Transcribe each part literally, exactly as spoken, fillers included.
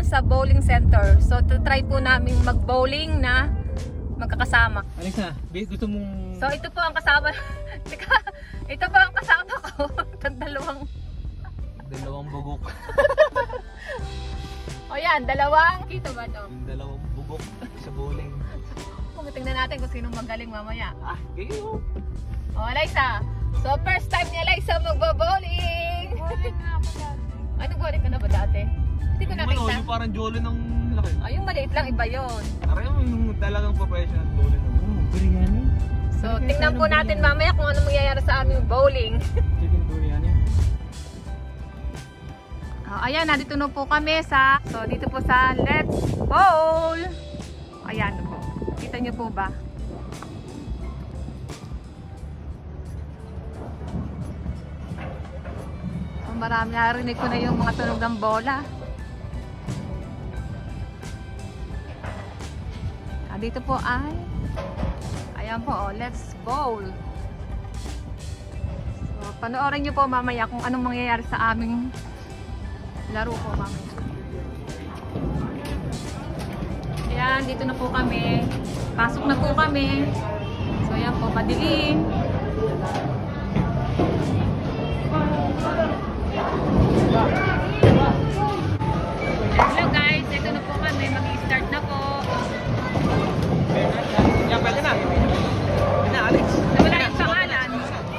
sa bowling center. So, try po namin mag-bowling na magkakasama. Alexa, gusto mong... So, ito po ang kasama. Ito po ang kasama ko. Itong dalawang... Dalawang bugok. O yan, dalawang... Kita ba ito? Yung dalawang bugok sa bowling. Kung tingnan natin kung sino magaling mamaya. Ah, kayo. O, Eliza. So, first time ni Eliza mag-bowling. Bowling nga ako dati. Ano, bowling ka na ba dati? Hindi ko nakita. Yung parang jolo ng laki. Ay, yung maliit lang, iba yun. Parang yung talagang professional bowling. Oh, biryani. So, tingnan po natin mamaya kung ano mangyayari sa aming bowling. Chicken biryani. Oh, ayan, nandito na po kami sa, so dito po sa Let's Bowl. Ayan po. Kita nyo po ba? So, marami, narinig ko na yung mga tunog ng bola. Ah, dito po ay, ayan po, oh, Let's Bowl. So, panoorin nyo po mamaya kung anong mangyayari sa aming laro po mamaya. Ayan, dito na po kami. Pasok na po kami. So, ayan po, madilim. Hello guys, dito na po kami. Mag-i-start na po. Yan, pwede na. Pwede na, Alex. Nawala yung pangalan.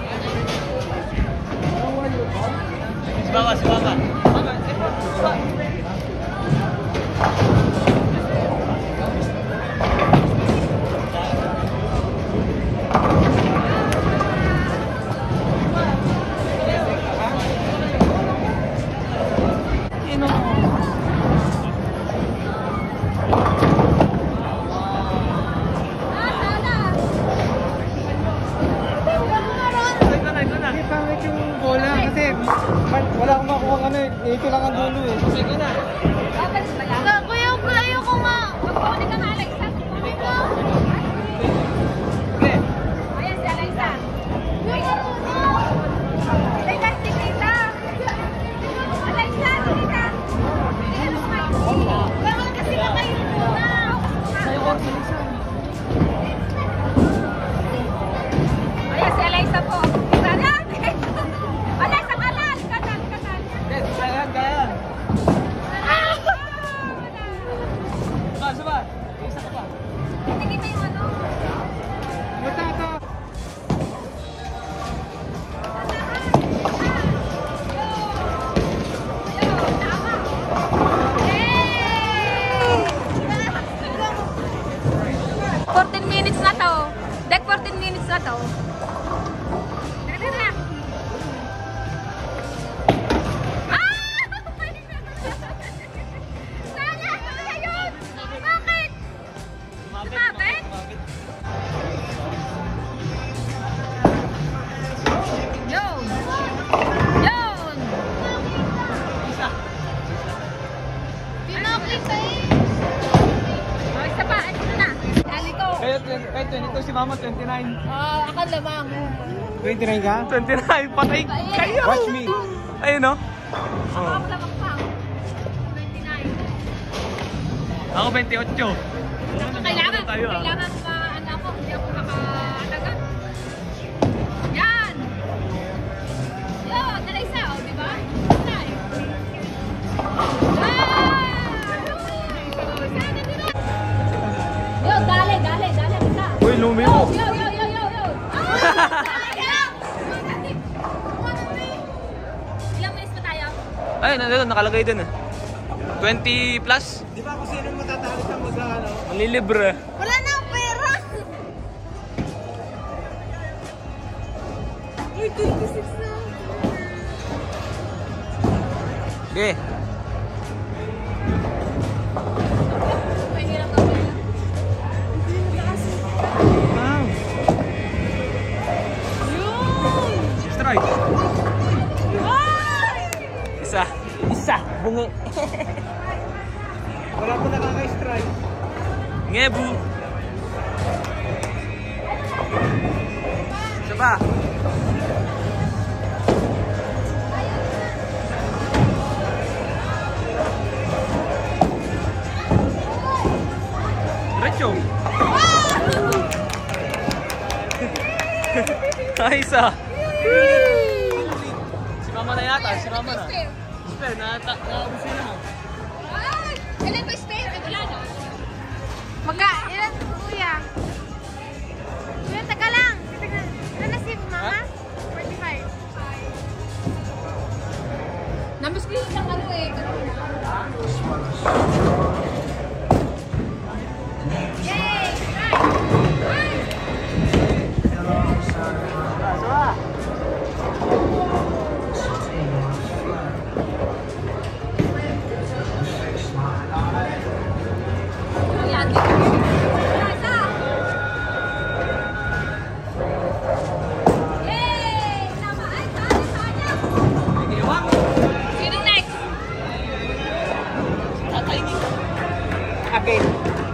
Si Baba, si Baba. Wala akong makuha ano eh. Ito lang ang dulo eh. Sige na. Kuya, kuya ko ma. Mag-bowling ka na, Alexa. Alexa. Ayan si Alexa. Alexa, si Alexa. Alexa, si Alexa. Bawal kasi na kayo muna. Ayan si Alexa po. Alexa, kanan. Kanan, kanan. Yes, kaya, kaya. Saba, saba. Isa ka pa. Hindi kita yung ano. Bata ito. fourteen minutes na to. Dek, fourteen minutes na to. Kahit twenty-two si Mama, twenty-nine. Ah, ako lamang. twenty-nine ka? twenty-nine, patay kayo! Watch me. Ayun no? Ako ako lamang pa. twenty-nine. Ako twenty-eight. Kailangan, tayo, ah. kailangan pa, ano ako, hindi ako makatagal. Yan! Yun, Alexa, o, diba? Yan! Yo, dale, dale, dale, Alexa. Uy, lumi Yo, mo. yo, yo, yo, yo, yo. Ilang minutes pa tayo? Ay, nandito, nakalagay din eh. twenty plus? Di ba kung sino matatalo sa mag-ano? Malilibre. Wala na ang pera! Uy, twenty-six na. Okay. May hirap ka pala. Wow. Yun! Strike. Ay! Isa. Isa. Bungo. Wala ko nakaka-strike. Ngebu. Isa pa. Nice ah. Si mama na yata, si mama na. Spare, nakabos na ha. Ay! Ilan ba spare? Ay, wala na. Magka, ilan, kuya? Ilan, taga lang. Ilan na si mama? forty-five. Namiss ko yung isang ano eh. Yay! Sino next? Again.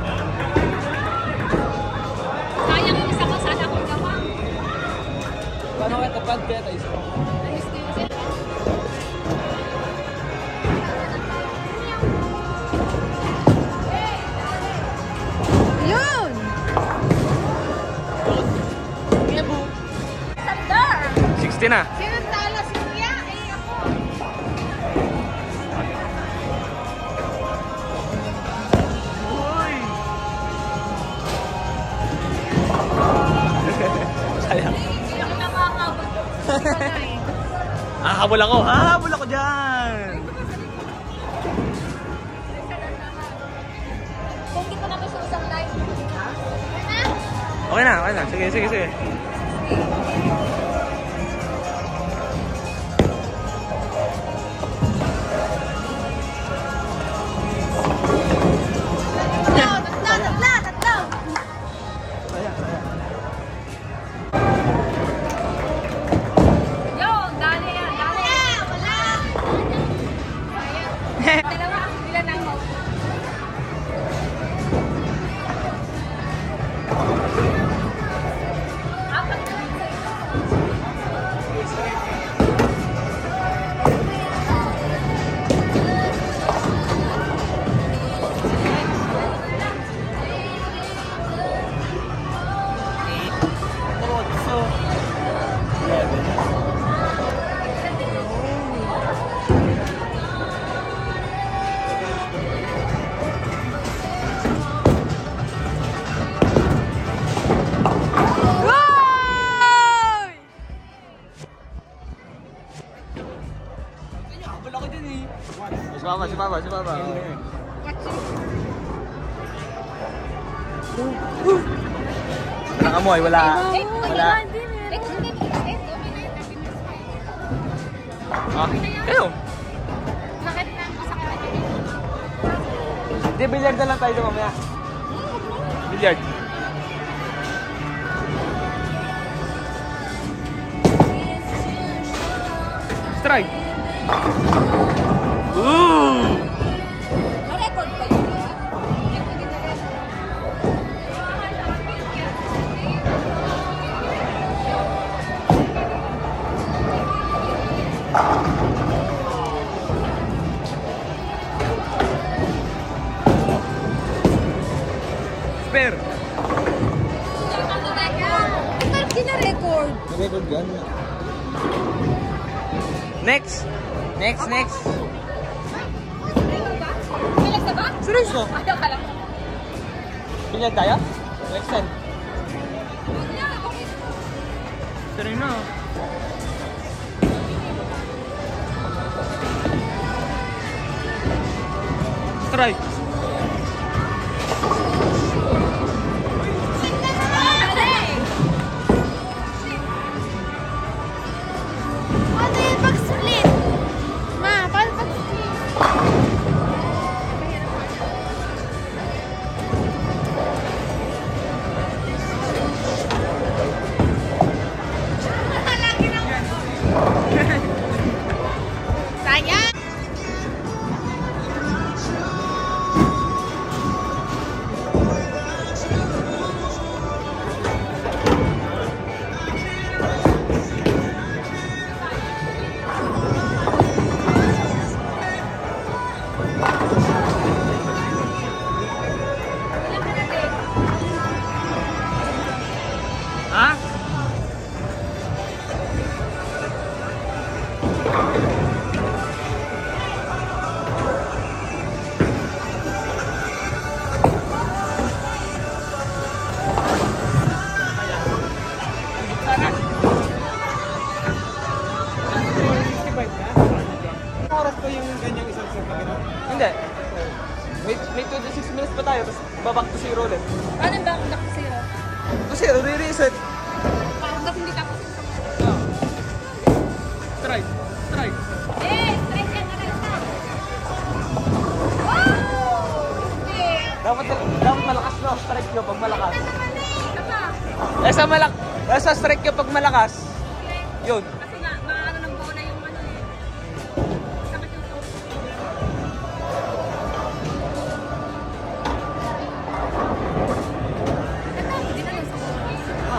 Sayang yung isa ko sana akong gawa. Paano kaya tapad kaya tayo isa? Namiss ko yung isa. Yun! Sandar! sixty na. Sino talo? Si kuya? Eh, ako. Uy! Sayang. Hindi ako nakakabot. Wala eh. Ah, habol ako. Ah, habol ako dyan. Kung hindi ko na gusto isang live. Okay na, okay na. Sige, sige, sige. Tatlo, tatlo, tatlo, tatlo. Yo, dali yan, dali. Wala, wala. Dalawa, ilan ang mo? Apat na rin sa ito. Habol ako dyan eh. Si Papa, si Papa, si Papa. Wala ka mo ay wala. Wala. Next, next, next. Ah, kayo. Bakit na? Masakit na dito. Hindi, billiard na lang tayo mamaya. Billiard. Strike. Ooh! Na-record ba yun? Hindi ko din na-record. Spare. Bakit di na-record? Record yan. Next. Next, next. Record ba? Bilas na ba? Seryoso? Ayaw ka lang. Billiard tayo? Next time. Pero yun na. Strike. Paano yung pag-split? Ma, paano pag-split? Sayang! zero ulit. Ano ba kung dapat zero? Kasi re-reset. Parang dapat hindi tapos yung Ah. Strike. Strike. Eh, strike yan, aray ka. Wow! Eh, Dapat, dapat malakas na strike nyo pag malakas. isa pa. Eh sa malak, eh sa strike nyo pag malakas. Yun. Kasi nga, maano ng bola yung ano eh. Sakit yung to. Ito, hindi na lang sa bola.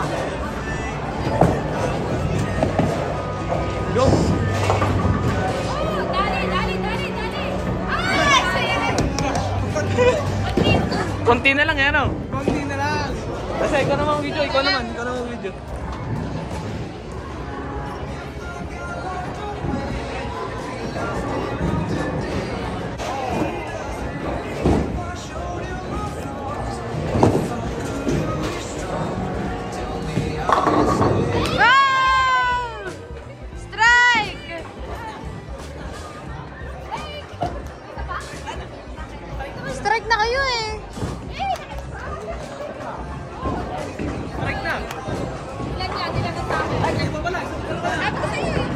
Yun. Oh, dali, dali, dali, dali. Ay, saya na. Konti na lang yan, oh. Konti na lang. Kasi ikaw naman video, ikaw naman, ikaw naman video. Wow! Strike! Strike na kayo eh. Strike na. Ilan yan, ilan ang tao? Ay, kayo pa pala. Sabi ko sa'yo eh.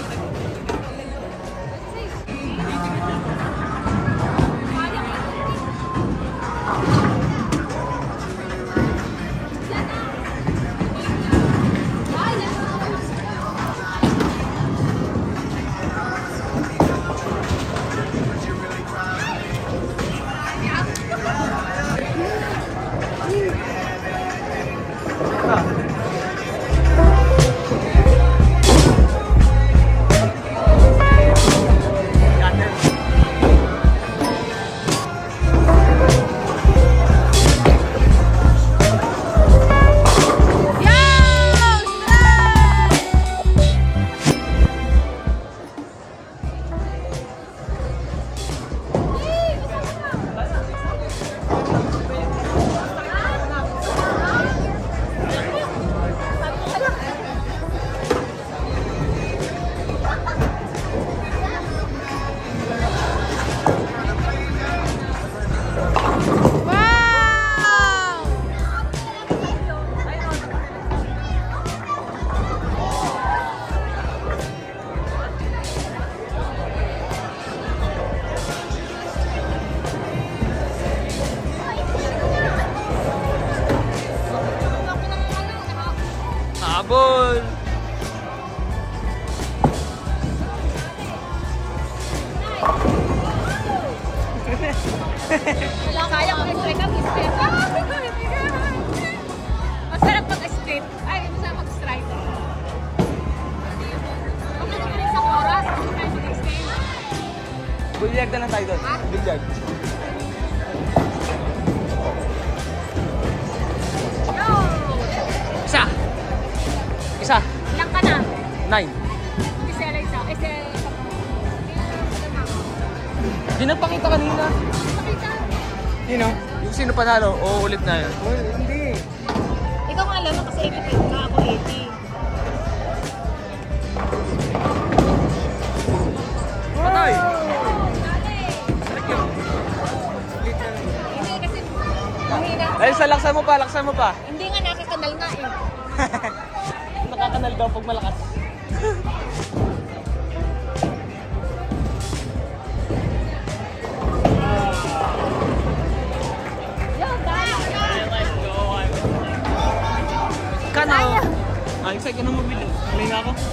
Wow! Habol. Wala kaya ko straight ang straight. Ah, masarap mag-straight. Ay, masarap mag-strike. Ang nagkikinig sa oras, kung tayo mag-extend. Bilyag na lang tayo doon. Bilyag. Yo! Isa. Isa. Ilang ka na? Nine. Hindi si Eliza. Eh, si... Di nagpakita kanina. Pakita. Sino? Yung sino panalo, o ulit na yun. Oh, hindi. Ikaw nga alam mo kasi eighty-five ka, ako eighty. Patay! Dali! Strike yun. Hindi kasi mahina. Ay, sa laksan mo pa, laksan mo pa. Hindi nga nakakanal nga eh. Nakakanal daw pag malakas. Yo, dali! Kano? Ay, excited ka na mag-video. Malay na ako.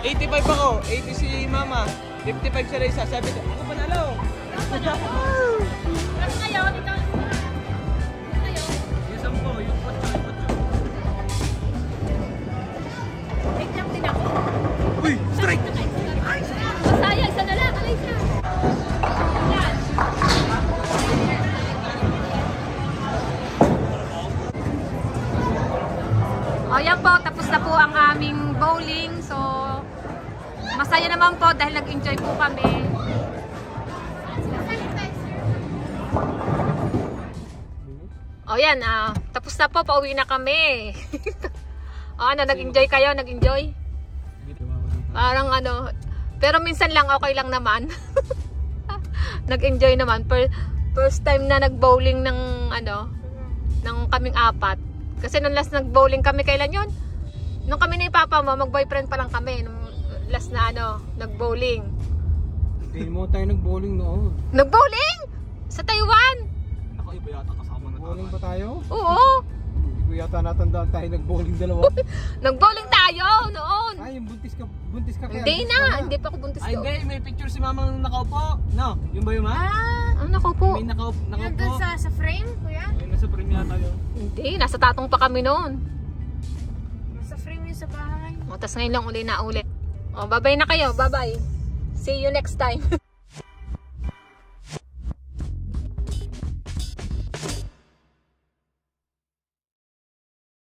eighty-five ako, eighty si mama, fifty-five si Raisa, seventy. Ako panalo! Pero ngayon, ikaw. Ngayon. Yung sampo, yung potso, yung potso. Eight lang din ako. Uy! Strike! Masaya, isa na lang. Alay siya. Yan. O yan po, tapos na po ang aming bowling. So, masaya naman po dahil nag-enjoy po kami. O yan, ah, tapos na po, pauwi na kami. O ano, nag-enjoy kayo? Nag-enjoy? Parang ano, pero minsan lang okay lang naman. Nag-enjoy naman. Per, first time na nag-bowling ng ano, ng kaming apat. Kasi nung last nag-bowling kami, kailan yun? Nung kami ni Papa mo, mag-boyfriend pa lang kami. Nung last na ano, nag-bowling. Hindi mo tayo nag-bowling noon. Nag-bowling? Sa Taiwan? Ako iba yata kasama na Bowling ba tayo? Oo. Hindi ko yata natandaan tayo nag-bowling dalawa. Nag-bowling tayo noon. Ay, yung buntis ka, buntis ka kaya. Hindi buntis na, ka hindi pa ako buntis Ay, ko. hindi, may picture si mamang nakaupo. No, yung ba yung ma? Ah, Ano ko po? May nakaupo, nakaupo. nandun sa, sa frame, kuya? May nasa frame yata yun. Hindi, nasa tatong pa kami noon. Nasa frame yun sa bahay. O, tas ngayon lang uli na ulit. O, bye-bye na kayo. Bye-bye. See you next time.